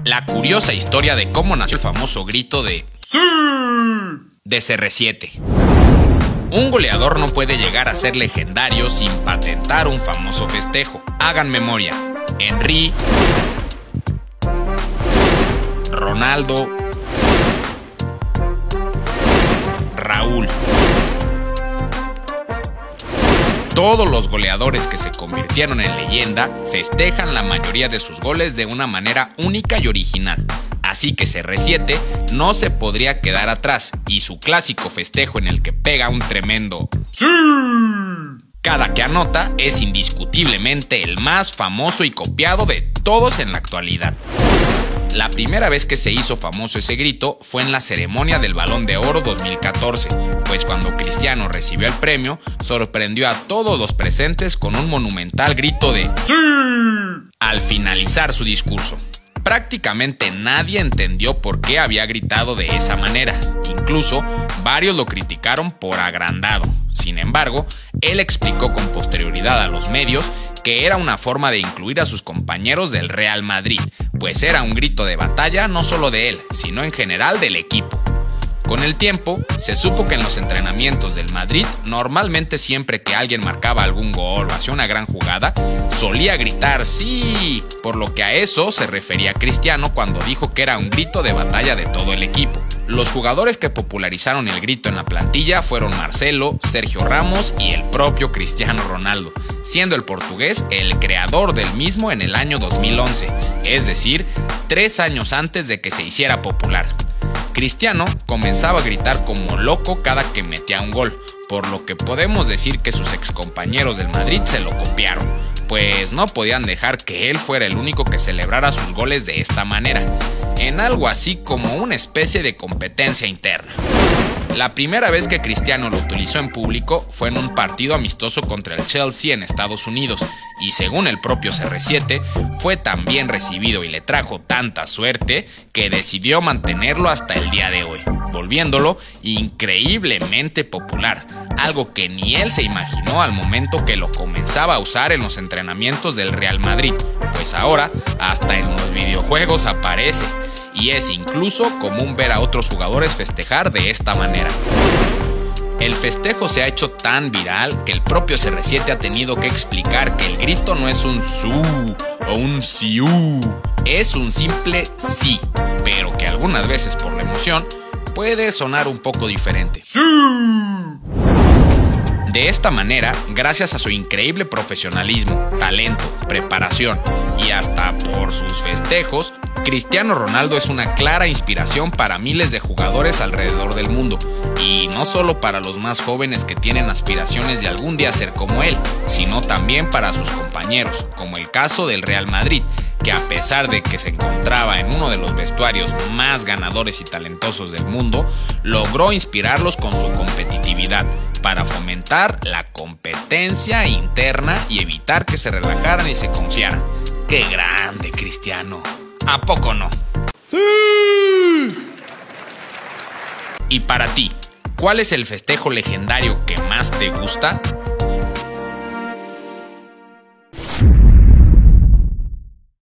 La curiosa historia de cómo nació el famoso grito de ¡Sí! De CR7. Un goleador no puede llegar a ser legendario sin patentar un famoso festejo. Hagan memoria. Henry, Ronaldo, Raúl. Todos los goleadores que se convirtieron en leyenda festejan la mayoría de sus goles de una manera única y original. Así que CR7 no se podría quedar atrás y su clásico festejo en el que pega un tremendo ¡Sí! Cada que anota es indiscutiblemente el más famoso y copiado de todos en la actualidad. La primera vez que se hizo famoso ese grito fue en la ceremonia del Balón de Oro 2014, pues cuando Cristiano recibió el premio, sorprendió a todos los presentes con un monumental grito de ¡Sí! Al finalizar su discurso. Prácticamente nadie entendió por qué había gritado de esa manera, incluso varios lo criticaron por agrandado. Sin embargo, él explicó con posterioridad a los medios que era una forma de incluir a sus compañeros del Real Madrid, pues era un grito de batalla no solo de él, sino en general del equipo. Con el tiempo, se supo que en los entrenamientos del Madrid, normalmente siempre que alguien marcaba algún gol o hacía una gran jugada, solía gritar ¡sí!, por lo que a eso se refería Cristiano cuando dijo que era un grito de batalla de todo el equipo. Los jugadores que popularizaron el grito en la plantilla fueron Marcelo, Sergio Ramos y el propio Cristiano Ronaldo, siendo el portugués el creador del mismo en el año 2011, es decir, 3 años antes de que se hiciera popular. Cristiano comenzaba a gritar como loco cada que metía un gol, por lo que podemos decir que sus excompañeros del Madrid se lo copiaron, pues no podían dejar que él fuera el único que celebrara sus goles de esta manera, en algo así como una especie de competencia interna. La primera vez que Cristiano lo utilizó en público fue en un partido amistoso contra el Chelsea en Estados Unidos, y según el propio CR7, fue tan bien recibido y le trajo tanta suerte que decidió mantenerlo hasta el día de hoy, volviéndolo increíblemente popular, algo que ni él se imaginó al momento que lo comenzaba a usar en los entrenamientos del Real Madrid, pues ahora hasta en los videojuegos aparece. Y es incluso común ver a otros jugadores festejar de esta manera. El festejo se ha hecho tan viral que el propio CR7 ha tenido que explicar que el grito no es un su o un siu, es un simple sí, pero que algunas veces por la emoción puede sonar un poco diferente. ¡Sí! De esta manera, gracias a su increíble profesionalismo, talento, preparación y hasta por sus festejos, Cristiano Ronaldo es una clara inspiración para miles de jugadores alrededor del mundo, y no solo para los más jóvenes que tienen aspiraciones de algún día ser como él, sino también para sus compañeros, como el caso del Real Madrid, que a pesar de que se encontraba en uno de los vestuarios más ganadores y talentosos del mundo, logró inspirarlos con su competitividad para fomentar la competencia interna y evitar que se relajaran y se confiaran. ¡Qué grande, Cristiano! ¿A poco no? ¡Sí! Y para ti, ¿cuál es el festejo legendario que más te gusta?